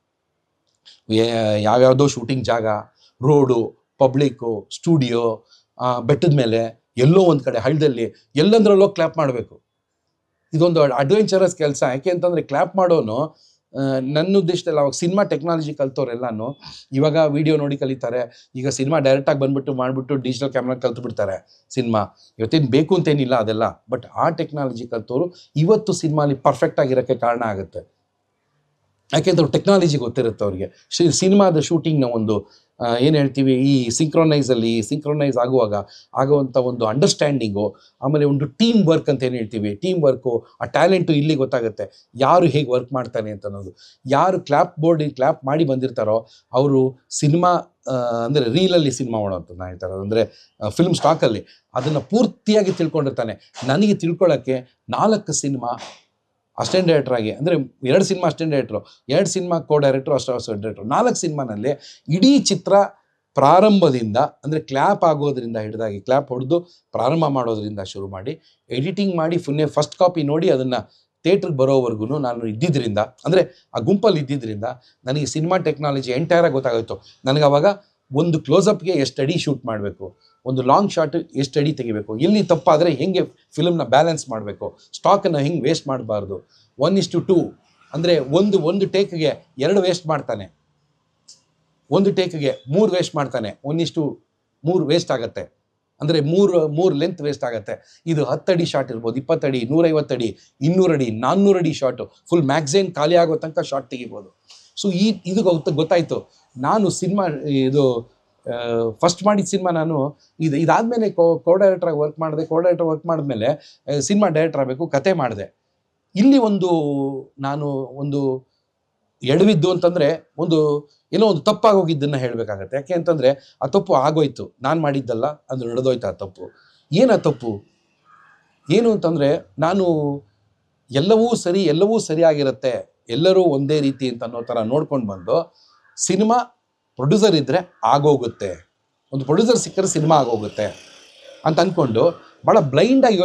ಯಾವ್ಯಾವುದೋ ಶೂಟಿಂಗ್ ಜಾಗ, ರೋಡು, ಪಬ್ಲಿಕ್ಕು, ಸ್ಟುಡಿಯೋ, ಬೆಟ್ಟದ ಮೇಲೆ, ಎಲ್ಲೋ ಒಂದು ಕಡೆ ಹಳ್ಳದಲ್ಲಿ, ಎಲ್ಲಂದ್ರಲ್ಲೋ ಕ್ಲ್ಯಾಪ್ ಮಾಡಬೇಕು. ಇದೊಂದು ಅಡ್ವೆಂಚರಸ್ ಕೆಲಸ. ಯಾಕೆ ಅಂತಂದರೆ ಕ್ಲ್ಯಾಪ್ ಮಾಡೋನು ನನ್ನ ಉದ್ದೇಶದಲ್ಲಿ ಅವಾಗ ಸಿನಿಮಾ ಟೆಕ್ನಾಲಜಿ ಕಲ್ತವ್ರೆಲ್ಲಾನು ಇವಾಗ ವೀಡಿಯೋ ನೋಡಿ ಕಲಿತಾರೆ. ಈಗ ಸಿನಿಮಾ ಡೈರೆಕ್ಟಾಗಿ ಬಂದುಬಿಟ್ಟು ಮಾಡಿಬಿಟ್ಟು ಡಿಜಿಟಲ್ ಕ್ಯಾಮ್ರಾ ಕಲ್ತು ಬಿಡ್ತಾರೆ. ಸಿನಿಮಾ ಇವತ್ತೇನು ಬೇಕು ಅಂತೇನಿಲ್ಲ ಅದೆಲ್ಲ, ಬಟ್ ಆ ಟೆಕ್ನಾಲಜಿ ಕಲ್ತವರು ಇವತ್ತು ಸಿನಿಮಾಲಿ ಪರ್ಫೆಕ್ಟ್ ಆಗಿರೋಕ್ಕೆ ಕಾರಣ ಆಗುತ್ತೆ. ಯಾಕೆಂದ್ರೆ ಟೆಕ್ನಾಲಜಿ ಗೊತ್ತಿರುತ್ತೆ ಅವ್ರಿಗೆ. ಸಿನಿಮಾದ ಶೂಟಿಂಗ್ನ ಒಂದು ಏನು ಹೇಳ್ತೀವಿ, ಈ ಸಿಂಕ್ರೊನೈಸ್ ಆಗುವಂಥ ಒಂದು ಅಂಡರ್ಸ್ಟ್ಯಾಂಡಿಂಗು, ಆಮೇಲೆ ಒಂದು ಟೀಮ್ ವರ್ಕ್ ಅಂತ ಏನು ಹೇಳ್ತೀವಿ, ಟೀಮ್ ವರ್ಕು, ಆ ಟ್ಯಾಲೆಂಟು ಇಲ್ಲಿ ಗೊತ್ತಾಗುತ್ತೆ. ಯಾರು ಹೇಗೆ ವರ್ಕ್ ಮಾಡ್ತಾನೆ ಅಂತ ಅನ್ನೋದು. ಯಾರು ಕ್ಲ್ಯಾಪ್ ಮಾಡಿ ಬಂದಿರ್ತಾರೋ ಅವರು ಸಿನಿಮಾ ಅಂದರೆ ರೀಲಲ್ಲಿ ಸಿನಿಮಾ ಮಾಡೋಂಥ ನಾನು ಹೇಳ್ತಾರೆ, ಅಂದರೆ ಫಿಲ್ಮ್ ಸ್ಟಾಕಲ್ಲಿ ಅದನ್ನು ಪೂರ್ತಿಯಾಗಿ ತಿಳ್ಕೊಂಡಿರ್ತಾನೆ. ನನಗೆ ತಿಳ್ಕೊಳ್ಳೋಕ್ಕೆ 4 ಸಿನಿಮಾ ಅಸಿಸ್ಟೆಂಟ್ ಡೈರೆಕ್ಟರ್ ಆಗಿ, ಅಂದರೆ 2 cinema assistant director, 2 cinema co director, assistant director, 4 ಸಿನಿಮಾನಲ್ಲಿ ಇಡೀ ಚಿತ್ರ ಪ್ರಾರಂಭದಿಂದ, ಅಂದರೆ ಕ್ಲ್ಯಾಪ್ ಆಗೋದ್ರಿಂದ ಹಿಡಿದಾಗಿ, ಕ್ಲ್ಯಾಪ್ ಹೊಡೆದು ಪ್ರಾರಂಭ ಮಾಡೋದ್ರಿಂದ ಶುರು ಮಾಡಿ ಎಡಿಟಿಂಗ್ ಮಾಡಿ ಫಸ್ಟ್ ಕಾಪಿ ನೋಡಿ ಅದನ್ನು ಥಿಯೇಟ್ರಿಗೆ ಬರೋವರೆಗೂ ನಾನು ಇದ್ದಿದ್ದರಿಂದ, ಅಂದರೆ ಆ ಗುಂಪಲ್ಲಿ ಇದ್ದಿದ್ದರಿಂದ ನನಗೆ ಸಿನಿಮಾ ಟೆಕ್ನಾಲಜಿ ಎಂಟೈರಾಗಿ ಗೊತ್ತಾಗೋಯ್ತು. ನನಗೆ ಅವಾಗ ಒಂದು ಕ್ಲೋಸಪ್ಗೆ ಎಷ್ಟು ಅಡಿ ಶೂಟ್ ಮಾಡಬೇಕು, ಒಂದು ಲಾಂಗ್ ಶಾಟ್ ಎಷ್ಟು ಅಡಿ ತೆಗಿಬೇಕು, ಎಲ್ಲಿ ತಪ್ಪಾದರೆ ಹೆಂಗೆ ಫಿಲ್ಮ್ನ ಬ್ಯಾಲೆನ್ಸ್ ಮಾಡಬೇಕು, ಸ್ಟಾಕನ್ನು ಹೆಂಗೆ ವೇಸ್ಟ್ ಮಾಡಬಾರ್ದು. 1:2 ಅಂದರೆ ಒಂದು ಟೇಕ್ಗೆ 2 ವೇಸ್ಟ್ ಮಾಡ್ತಾನೆ, ಒಂದು ಟೇಕ್ಗೆ 3 ವೇಸ್ಟ್ ಮಾಡ್ತಾನೆ. 1:3 ವೇಸ್ಟ್ ಆಗುತ್ತೆ, ಅಂದರೆ 3 ಲೆಂತ್ ವೇಸ್ಟ್ ಆಗುತ್ತೆ. ಇದು 10 ಅಡಿ ಶಾಟ್ ಇರ್ಬೋದು, 20 ಅಡಿ, 150 ಅಡಿ, 200 ಅಡಿ, 400 ಅಡಿ ಶಾಟು, ಫುಲ್ ಮ್ಯಾಗ್ಝೈನ್ ಖಾಲಿ ಆಗೋ ತನಕ ಶಾಟ್ ತೆಗಿಬೋದು. ಸೊ ಇದು ಗೊತ್ತಾಯಿತು. ನಾನು ಸಿನಿಮಾ ಫಸ್ಟ್ ಮಾಡಿದ ಸಿನಿಮಾ ನಾನು ಇದಾದಮೇಲೆ ಕೋ ಡೈರೆಕ್ಟ್ರಾಗಿ ವರ್ಕ್ ಮಾಡಿದ್ಮೇಲೆ ಸಿನಿಮಾ ಡೈರೆಕ್ಟರ್ ಆಗಬೇಕು, ಕತೆ ಮಾಡಿದೆ. ಇಲ್ಲಿ ನಾನು ಎಡವಿದ್ದು ಅಂತಂದರೆ ಏನೋ ಒಂದು ತಪ್ಪಾಗೋಗಿದ್ದನ್ನು ಹೇಳಬೇಕಾಗತ್ತೆ. ಯಾಕೆ ಅಂತಂದರೆ ಆ ತಪ್ಪು ಆಗೋಯ್ತು, ನಾನು ಮಾಡಿದ್ದಲ್ಲ, ಅದು ನಡೆದೋಯ್ತು ಆ ತಪ್ಪು. ಏನು ಆ ತಪ್ಪು ಏನು ಅಂತಂದರೆ, ನಾನು ಎಲ್ಲವೂ ಸರಿಯಾಗಿರುತ್ತೆ, ಎಲ್ಲರೂ ಒಂದೇ ರೀತಿ ಅಂತ ಅನ್ನೋ ಥರ ನೋಡ್ಕೊಂಡು ಬಂದು, ಸಿನಿಮಾ ಪ್ರೊಡ್ಯೂಸರ್ ಇದ್ದರೆ ಆಗೋಗುತ್ತೆ, ಒಂದು ಪ್ರೊಡ್ಯೂಸರ್ ಸಿಕ್ಕರೆ ಸಿನಿಮಾ ಆಗೋಗುತ್ತೆ ಅಂತ ಅಂದ್ಕೊಂಡು ಭಾಳ ಬ್ಲೈಂಡಾಗಿ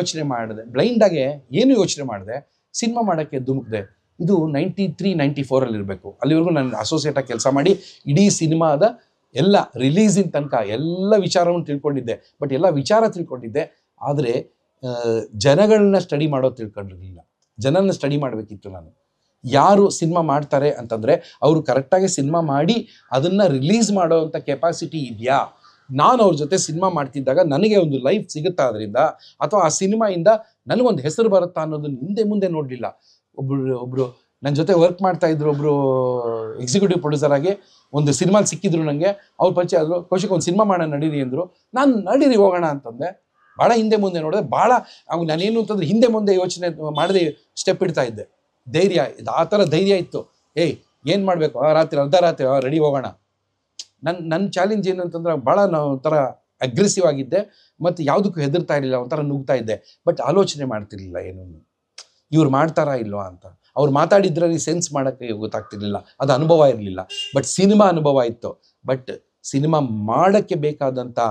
ಏನು ಯೋಚನೆ ಮಾಡಿದೆ, ಸಿನಿಮಾ ಮಾಡೋಕ್ಕೆ ಧುಮುಕ್ದೆ. ಇದು 93-94 ಇರಬೇಕು. ಅಲ್ಲಿವರೆಗೂ ನಾನು ಅಸೋಸಿಯೇಟಾಗಿ ಕೆಲಸ ಮಾಡಿ ಇಡೀ ಸಿನಿಮಾದ ಎಲ್ಲ ರಿಲೀಸಿನ ತನಕ ಎಲ್ಲ ವಿಚಾರವನ್ನು ತಿಳ್ಕೊಂಡಿದ್ದೆ. ಬಟ್ ಎಲ್ಲ ವಿಚಾರ ತಿಳ್ಕೊಂಡಿದ್ದೆ, ಆದರೆ ಜನಗಳನ್ನ ಸ್ಟಡಿ ಮಾಡೋದು ತಿಳ್ಕೊಂಡಿರಲಿಲ್ಲ. ಜನರನ್ನ ಸ್ಟಡಿ ಮಾಡಬೇಕಿತ್ತು ನಾನು. ಯಾರು ಸಿನಿಮಾ ಮಾಡ್ತಾರೆ ಅಂತಂದರೆ ಅವರು ಕರೆಕ್ಟಾಗಿ ಸಿನಿಮಾ ಮಾಡಿ ಅದನ್ನು ರಿಲೀಸ್ ಮಾಡೋವಂಥ ಕೆಪಾಸಿಟಿ ಇದೆಯಾ. ನಾನು ಅವ್ರ ಜೊತೆ ಸಿನಿಮಾ ಮಾಡ್ತಿದ್ದಾಗ ನನಗೆ ಒಂದು ಲೈಫ್ ಸಿಗುತ್ತಾ ಅದರಿಂದ, ಅಥವಾ ಆ ಸಿನಿಮಾಯಿಂದ ನನಗೊಂದು ಹೆಸರು ಬರುತ್ತಾ ಅನ್ನೋದನ್ನು ಮುಂದೆ ನೋಡಲಿಲ್ಲ. ಒಬ್ಬರು ನನ್ನ ಜೊತೆ ವರ್ಕ್ ಮಾಡ್ತಾಯಿದ್ರು, ಒಬ್ಬರು ಎಕ್ಸಿಕ್ಯೂಟಿವ್ ಪ್ರೊಡ್ಯೂಸರ್ ಆಗಿ ಒಂದು ಸಿನಿಮಾ ಸಿಕ್ಕಿದ್ರು ನನಗೆ. ಅವ್ರ ಪರಿಚಯ ಆದರು, ಕೌಶಿಕ್ ಒಂದು ಸಿನಿಮಾ ಮಾಡೋಣ ನಡೀರಿ ಅಂದರು. ನಾನು ನಡೀರಿ ಹೋಗೋಣ ಅಂತಂದೆ. ಭಾಳ ಹಿಂದೆ ನೋಡಿದೆ. ಅವಾಗ ನಾನೇನು ಅಂತಂದರೆ ಹಿಂದೆ ಮುಂದೆ ಯೋಚನೆ ಮಾಡದೆ ಸ್ಟೆಪ್ ಇಡ್ತಾ ಇದ್ದೆ. ಧೈರ್ಯ ಆ ಥರ ಧೈರ್ಯ ಇತ್ತು. ಏನು ಮಾಡಬೇಕು, ಅರ್ಧ ರಾತ್ರಿ ರೆಡಿ ಹೋಗೋಣ. ನನ್ನ ಚಾಲೆಂಜ್ ಏನು ಅಂತಂದ್ರೆ ಭಾಳ ಒಂಥರ ಅಗ್ರೆಸಿವ್ ಆಗಿದ್ದೆ, ಮತ್ತು ಯಾವುದಕ್ಕೂ ಹೆದರ್ತಾ ಇರಲಿಲ್ಲ, ಒಂಥರ ನುಗ್ತಾ ಇದ್ದೆ. ಬಟ್ ಆಲೋಚನೆ ಮಾಡ್ತಿರ್ಲಿಲ್ಲ ಏನನ್ನು, ಇವ್ರು ಮಾಡ್ತಾರಾ ಇಲ್ವಾ ಅಂತ. ಅವ್ರು ಮಾತಾಡಿದ್ರಲ್ಲಿ ಸೆನ್ಸ್ ಮಾಡೋಕ್ಕೆ ಗೊತ್ತಾಗ್ತಿರ್ಲಿಲ್ಲ, ಅದು ಅನುಭವ ಇರಲಿಲ್ಲ. ಬಟ್ ಸಿನಿಮಾ ಅನುಭವ ಇತ್ತು. ಬಟ್ ಸಿನಿಮಾ ಮಾಡೋಕ್ಕೆ ಬೇಕಾದಂಥ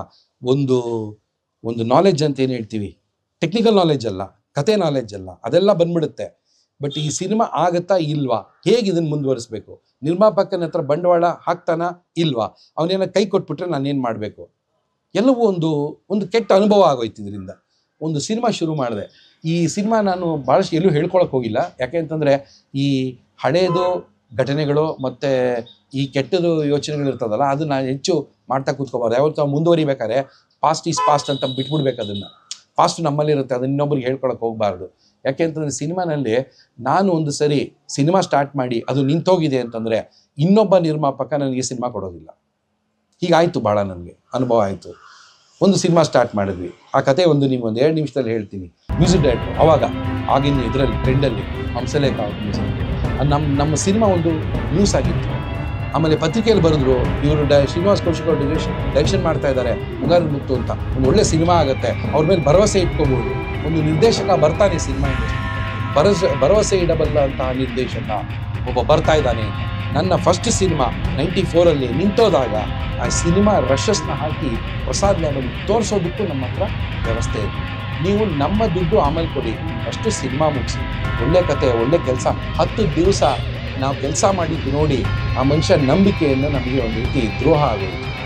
ಒಂದು ನಾಲೆಡ್ಜ್ ಅಂತ ಏನು ಹೇಳ್ತೀವಿ, ಟೆಕ್ನಿಕಲ್ ನಾಲೆಡ್ಜ್ ಅಲ್ಲ, ಕತೆ ನಾಲೆಡ್ಜ್ ಅಲ್ಲ, ಅದೆಲ್ಲ ಬಂದ್ಬಿಡುತ್ತೆ. ಬಟ್ ಈ ಸಿನಿಮಾ ಆಗತ್ತಾ ಇಲ್ವಾ, ಹೇಗೆ ಇದನ್ನು ಮುಂದುವರಿಸ್ಬೇಕು, ನಿರ್ಮಾಪಕನ ಹತ್ರ ಬಂಡವಾಳ ಹಾಕ್ತಾನ ಇಲ್ವಾ, ಅವನೇನ ಕೈ ಕೊಟ್ಬಿಟ್ರೆ ನಾನೇನು ಮಾಡಬೇಕು, ಎಲ್ಲವೂ ಒಂದು ಕೆಟ್ಟ ಅನುಭವ ಆಗೋಯ್ತು. ಇದರಿಂದ ಒಂದು ಸಿನಿಮಾ ಶುರು ಮಾಡಿದೆ. ಈ ಸಿನಿಮಾ ನಾನು ಭಾಳಷ್ಟು ಎಲ್ಲೂ ಹೇಳ್ಕೊಳಕ್ಕೆ ಹೋಗಿಲ್ಲ. ಯಾಕೆ ಅಂತಂದರೆ ಈ ಹಳೇದು ಘಟನೆಗಳು ಮತ್ತು ಈ ಕೆಟ್ಟದು ಯೋಚನೆಗಳು ಇರ್ತದಲ್ಲ, ಅದು ನಾನು ಹೆಚ್ಚು ಮಾಡ್ತಾ ಕೂತ್ಕೋಬಾರ್ದು. ಯಾವತ್ತು ನಾವು ಮುಂದುವರಿಬೇಕಾದ್ರೆ ಪಾಸ್ಟ್ ಈಸ್ ಪಾಸ್ಟ್ ಅಂತ ಬಿಟ್ಬಿಡ್ಬೇಕು. ಅದನ್ನು ಪಾಸ್ಟ್ ನಮ್ಮಲ್ಲಿರುತ್ತೆ, ಅದನ್ನ ಇನ್ನೊಬ್ರಿಗೆ ಹೇಳ್ಕೊಳಕ್ಕೆ ಹೋಗಬಾರ್ದು. ಯಾಕೆಂತಂದರೆ ಸಿನಿಮಾನಲ್ಲಿ ನಾನು ಒಂದು ಸರಿ ಸಿನಿಮಾ ಸ್ಟಾರ್ಟ್ ಮಾಡಿ ಅದು ನಿಂತೋಗಿದೆ ಅಂತಂದರೆ ಇನ್ನೊಬ್ಬ ನಿರ್ಮಾಪಕ ನನಗೆ ಸಿನಿಮಾ ಕೊಡೋದಿಲ್ಲ. ಹೀಗಾಯಿತು, ಭಾಳ ನನಗೆ ಅನುಭವ ಆಯಿತು. ಒಂದು ಸಿನಿಮಾ ಸ್ಟಾರ್ಟ್ ಮಾಡಿದ್ವಿ, ಆ ಕತೆ ನಿಮ್ಗೊಂದು 2 ನಿಮಿಷದಲ್ಲಿ ಹೇಳ್ತೀನಿ. ಮ್ಯೂಸಿಕ್ ಡೈರೆಕ್ಟ್ರು ಅವಾಗ ಆಗಿನ ಇದರಲ್ಲಿ ಟ್ರೆಂಡಲ್ಲಿ ಹಂಸಲೇಖ ನಮ್ಮ ಸಿನಿಮಾ ಒಂದು ನ್ಯೂಸ್ ಆಗಿತ್ತು. ಆಮೇಲೆ ಪತ್ರಿಕೆಯಲ್ಲಿ ಬರೆದ್ರು, ಇವರು ಶ್ರೀನಿವಾಸ್ ಕೌಶಿಕ್ ಅವರು ಡೈರೆಕ್ಷನ್ ಮಾಡ್ತಾ ಇದ್ದಾರೆ ಮುಂಗಾರು ಮುತ್ತು ಅಂತ, ಒಂದು ಒಳ್ಳೆ ಸಿನಿಮಾ ಆಗುತ್ತೆ, ಅವ್ರ ಮೇಲೆ ಭರವಸೆ ಇಟ್ಕೋಬೋದು. ಒಂದು ನಿರ್ದೇಶಕ ಬರ್ತಾನೆ ಸಿನಿಮಾ ಇಂಡಸ್ಟ್ರಿ, ಭರವಸೆ ಇಡಬಲ್ಲ ಅಂತಹ ನಿರ್ದೇಶಕ ಒಬ್ಬ ಬರ್ತಾ ಇದ್ದಾನೆ. ನನ್ನ ಫಸ್ಟ್ ಸಿನಿಮಾ 94 ನಿಂತೋದಾಗ ಆ ಸಿನಿಮಾ ರಶಸ್ನ ಹಾಕಿ ಪ್ರಸಾದ್ ಲ್ಯಾಬಲ್ಲಿ ತೋರಿಸೋದಕ್ಕೂ ನಮ್ಮ ಹತ್ರ ವ್ಯವಸ್ಥೆ ಇದೆ. ನೀವು ನಮ್ಮ ದುಡ್ಡು ಆಮೇಲೆ ಕೊಡಿ, ಅಷ್ಟು ಸಿನಿಮಾ ಮುಗಿಸಿ, ಒಳ್ಳೆ ಕತೆ, ಒಳ್ಳೆ ಕೆಲಸ. 10 ದಿವಸ ನಾವು ಕೆಲಸ ಮಾಡಿದ್ದು ನೋಡಿ ಆ ಮನುಷ್ಯ ನಂಬಿಕೆಯನ್ನು ನಮಗೆ ಒಂದು ರೀತಿ ದ್ರೋಹ ಆಗೋಯಿತು.